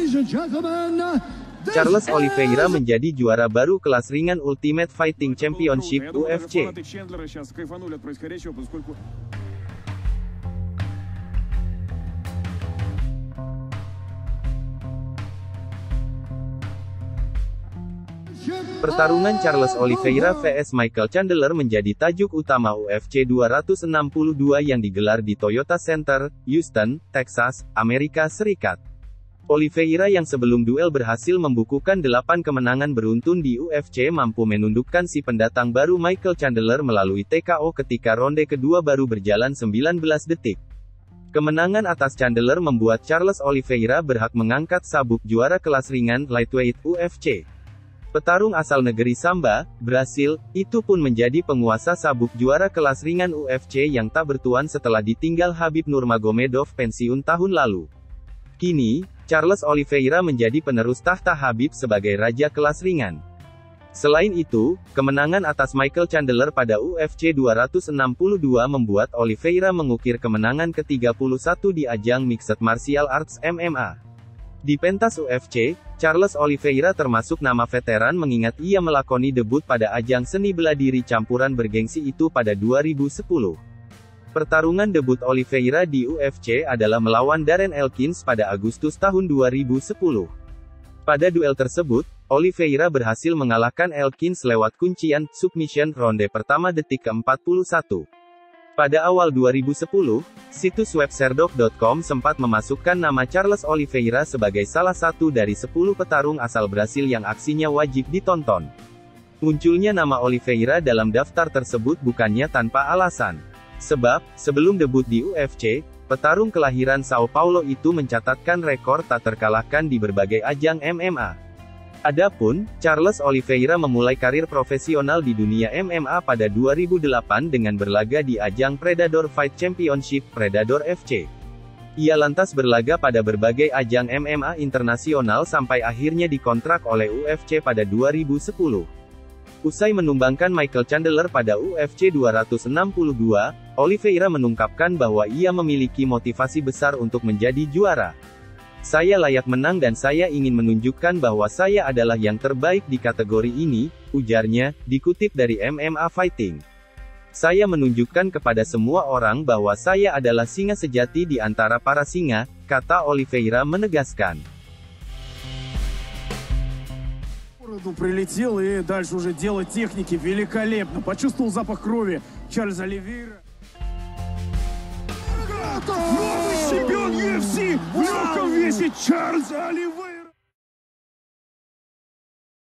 Ladies and gentlemen, Charles Oliveira menjadi juara baru kelas ringan Ultimate Fighting Championship UFC. Pertarungan Charles Oliveira vs Michael Chandler menjadi tajuk utama UFC 262 yang digelar di Toyota Center, Houston, Texas, Amerika Serikat. Oliveira yang sebelum duel berhasil membukukan 8 kemenangan beruntun di UFC mampu menundukkan si pendatang baru Michael Chandler melalui TKO ketika ronde kedua baru berjalan 19 detik. Kemenangan atas Chandler membuat Charles Oliveira berhak mengangkat sabuk juara kelas ringan lightweight UFC. Petarung asal negeri Samba, Brasil, itu pun menjadi penguasa sabuk juara kelas ringan UFC yang tak bertuan setelah ditinggal Khabib Nurmagomedov pensiun tahun lalu. Kini, Charles Oliveira menjadi penerus tahta Khabib sebagai raja kelas ringan. Selain itu, kemenangan atas Michael Chandler pada UFC 262 membuat Oliveira mengukir kemenangan ke-31 di ajang Mixed Martial Arts MMA. Di pentas UFC, Charles Oliveira termasuk nama veteran mengingat ia melakoni debut pada ajang seni bela diri campuran bergengsi itu pada 2010. Pertarungan debut Oliveira di UFC adalah melawan Darren Elkins pada Agustus tahun 2010. Pada duel tersebut, Oliveira berhasil mengalahkan Elkins lewat kuncian submission ronde pertama detik ke-41. Pada awal 2010, situs web Sherdog.com sempat memasukkan nama Charles Oliveira sebagai salah satu dari 10 petarung asal Brasil yang aksinya wajib ditonton. Munculnya nama Oliveira dalam daftar tersebut bukannya tanpa alasan. Sebab, sebelum debut di UFC, petarung kelahiran Sao Paulo itu mencatatkan rekor tak terkalahkan di berbagai ajang MMA. Adapun, Charles Oliveira memulai karir profesional di dunia MMA pada 2008 dengan berlaga di ajang Predator Fight Championship, Predator FC. Ia lantas berlaga pada berbagai ajang MMA internasional sampai akhirnya dikontrak oleh UFC pada 2010. Usai menumbangkan Michael Chandler pada UFC 262, Oliveira mengungkapkan bahwa ia memiliki motivasi besar untuk menjadi juara. Saya layak menang dan saya ingin menunjukkan bahwa saya adalah yang terbaik di kategori ini, ujarnya, dikutip dari MMA Fighting. Saya menunjukkan kepada semua orang bahwa saya adalah singa sejati di antara para singa, kata Oliveira menegaskan. Прилетел и дальше уже дело техники великолепно. Почувствовал запах крови Чарльза Оливейра. Новый чемпион UFC в легком весе Чарльз Оливейра.